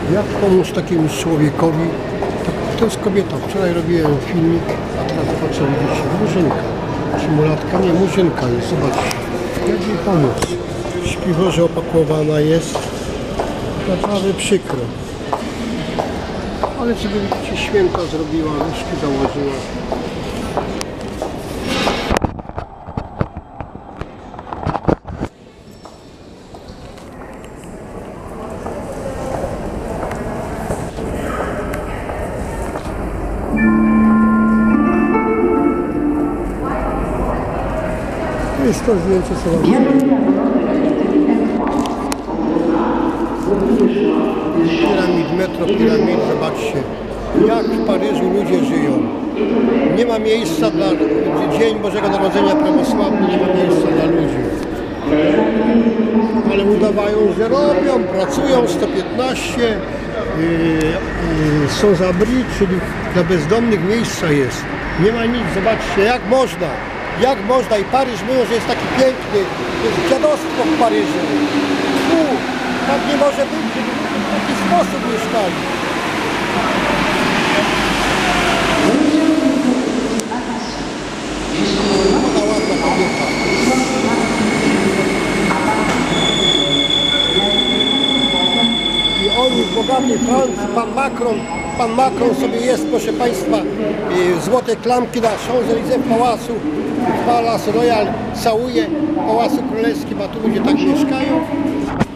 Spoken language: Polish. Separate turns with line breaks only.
Jak pomóc takiemu człowiekowi? To jest kobieta. Wczoraj robiłem filmik, a teraz zobaczę, widzicie, murzynka. Symulatka, nie, murzynka jest, zobaczcie. Jak jej pomóc? W śpiworze opakowana jest. Naprawdę przykro. Ale sobie widzicie, święta zrobiła, nóżki założyła. To jest to zdjęcie, co wam piramid, metro piramid, zobaczcie, jak w Paryżu ludzie żyją. Nie ma miejsca dla Dzień Bożego Narodzenia prawosławny, nie ma miejsca dla ludzi. Ale udawają, że robią, pracują, 115, są za bri, czyli dla bezdomnych miejsca jest. Nie ma nic, zobaczcie, jak można i Paryż mówią, że jest taki piękny, to jest dziadostwo w Paryżu. Tak nie może być, żeby w taki sposób mieszkali. Ona ładna kobieta. I oni bogaty pan Macron sobie jest, proszę Państwa, złote klamki na Champs-Élysées Palace Royal całuje, Pałacu Królewskim, a tu ludzie tak mieszkają.